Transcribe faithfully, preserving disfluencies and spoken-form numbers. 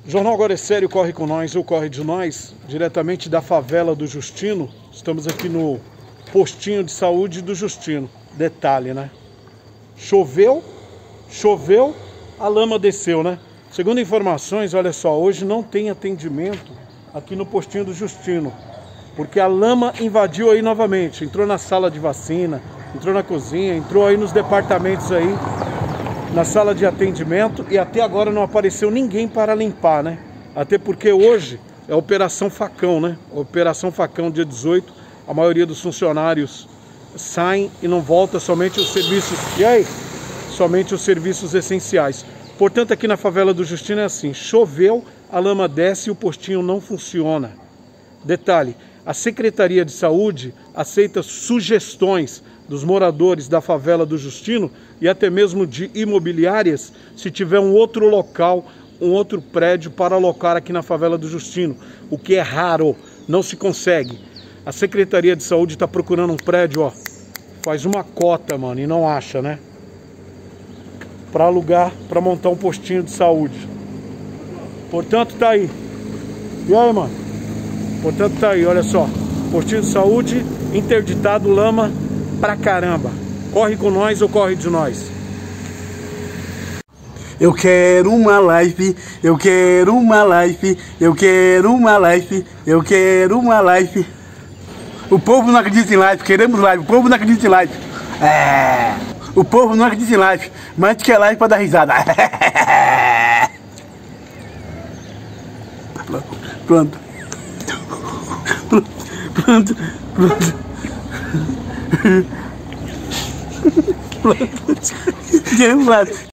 O Jornal Agora é Sério corre com nós, ou corre de nós, diretamente da favela do Justino. Estamos aqui no postinho de saúde do Justino. Detalhe, né? Choveu, choveu, a lama desceu, né? Segundo informações, olha só, hoje não tem atendimento aqui no postinho do Justino, porque a lama invadiu aí novamente, entrou na sala de vacina, entrou na cozinha, entrou aí nos departamentos aí, na sala de atendimento, e até agora não apareceu ninguém para limpar, né? Até porque hoje é a Operação Facão, né? Operação Facão, dia dezoito, a maioria dos funcionários saem e não volta, somente os serviços, e aí? Somente os serviços essenciais. Portanto, aqui na favela do Justino é assim, choveu, a lama desce e o postinho não funciona. Detalhe, a Secretaria de Saúde aceita sugestões dos moradores da favela do Justino e até mesmo de imobiliárias, se tiver um outro local, um outro prédio para alocar aqui na favela do Justino, o que é raro, não se consegue. A Secretaria de Saúde está procurando um prédio, ó, faz uma cota, mano, e não acha, né? Para alugar, para montar um postinho de saúde. Portanto, tá aí. E aí, mano? Portanto, tá aí, olha só. Postinho de saúde, interditado, lama pra caramba. Corre com nós ou corre de nós? Eu quero uma life, eu quero uma life, eu quero uma life, eu quero uma life. O povo não acredita em life, queremos life, o povo não acredita em life. É, o povo não acredita em life, mas a gente quer life pra dar risada. Pronto. Pronto. Pronto. Pronto. Queremos life.